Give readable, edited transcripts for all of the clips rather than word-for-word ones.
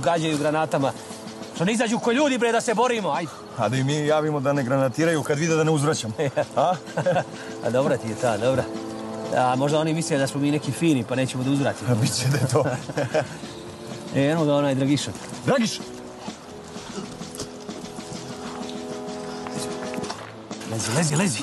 gađaju granatama. Što ne izađu ko ljudi, bre, da se borimo, ajde. A da i mi javimo da ne granatiraju kad vide da ne uzvraćamo. A? A dobra ti je ta, dobra. A možda oni misle da smo mi neki fini, pa nećemo da uzvratimo. A biće da je to. Eno ga onaj Dragiša. Dragiša! Lezi.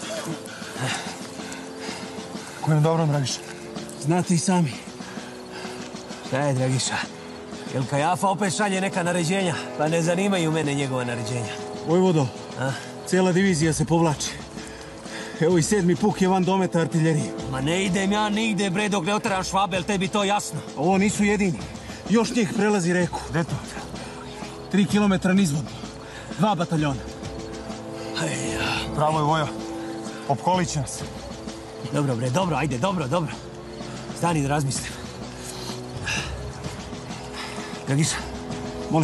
Ko je dobro, Dragiša? Znate i sami. Šta je, Dragiša? Jel Kajafa opet šalje neka naređenja? Pa ne zanimaju mene njegova naređenja. Vojvodo, cijela divizija se povlači. Evo i 7. puk je van dometa artiljerije. Ma ne idem ja nigde, bre, dok ne oteram Švabel, tebi to jasno. Ovo nisu jedini. Još njih prelazi reku. Gde to? 3 kilometra nizvodno. 2 bataljona. Pravo je, Vojo. Opkolit će nas. Dobro, bre, dobro, ajde, dobro. Stani da razmislim. Dragiša. Molim.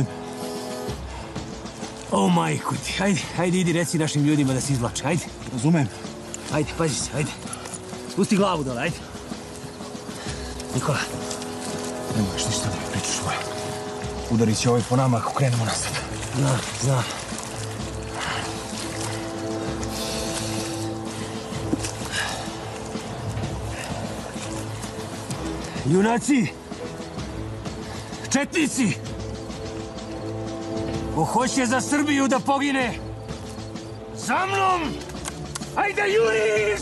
O, majku ti, ajde, idi reci našim ljudima da se izvlače, ajde. Razumem. Ajde, pazi se, ajde. Spusti glavu dole, ajde. Nikola. Ne možeš ništa da mi pričaš, Vojo. Udarit će ovaj po nama ako krenemo nazad. Znam. Junaci! Četnici! Ko hoće za Srbiju da pogine, za mnom! Ajde, Juri!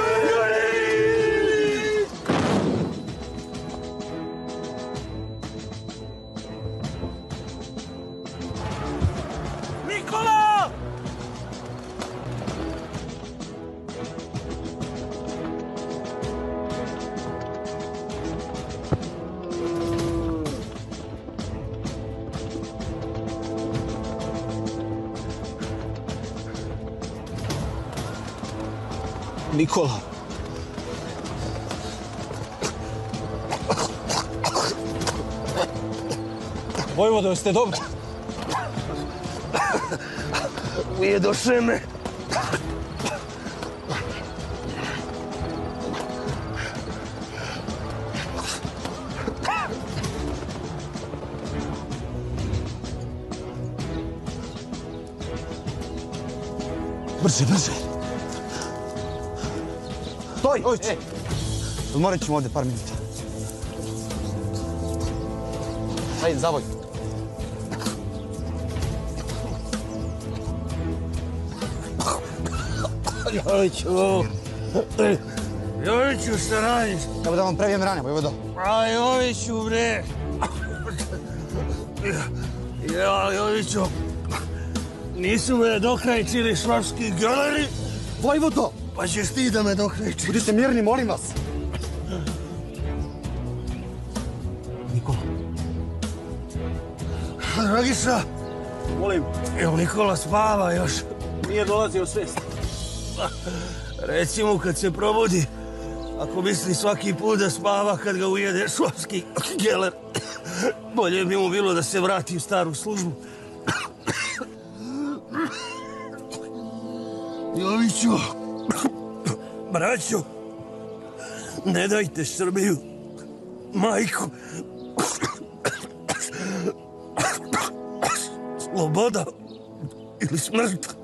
Nikola! Nikola. Vojvodo, jeste dobro? Ujedoše me. Brže. Stoj! Odmorit ćemo ovde par minuta. Ajde, zavoj. Joviću, šta radiš? Evo da vam previjem rane, Vojvodo. A Joviću, bre. Ja, Joviću, nisu me dokrajčili švapski geleri. Vojvodo! Pa ćeš ti da me dokrajčiš. Budite mirni, molim vas. Nikola. Dragiša. Molim. Evo, Nikola spava još. Nije dolazio svest. Reci mu kad se probudi, ako misli svaki put da spava kad ga ujede švapski geler, bolje bi mu bilo da se vrati u staru službu. Joviću, braćo, ne dajte Srbiju, majku. Sloboda ili smrt.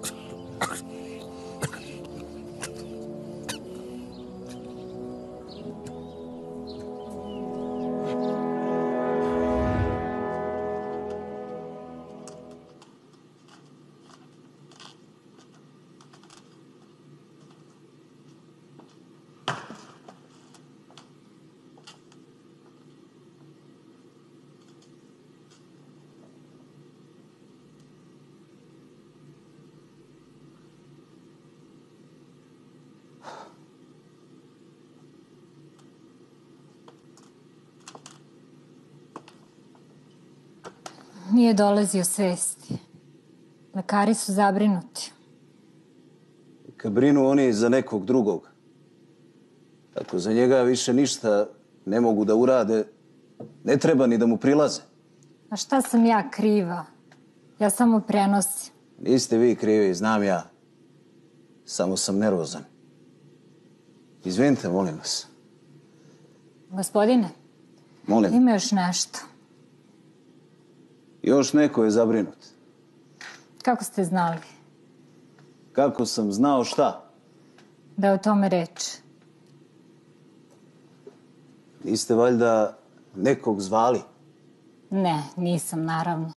Nije dolazio svesti. Lekari su zabrinuti. Kad brinu oni za nekog drugog. Ako za njega više ništa ne mogu da urade, ne treba ni da mu prilaze. A šta sam ja kriva? Ja samo prenosim. Niste vi krivi, znam ja. Samo sam nervozan. Izvinite, molim vas. Gospodine, Molim. ima još nešto. Još neko je zabrinut. Kako ste znali Kako sam znao šta? da je o tome reč? Niste valjda nekog zvali? Ne, nisam, naravno.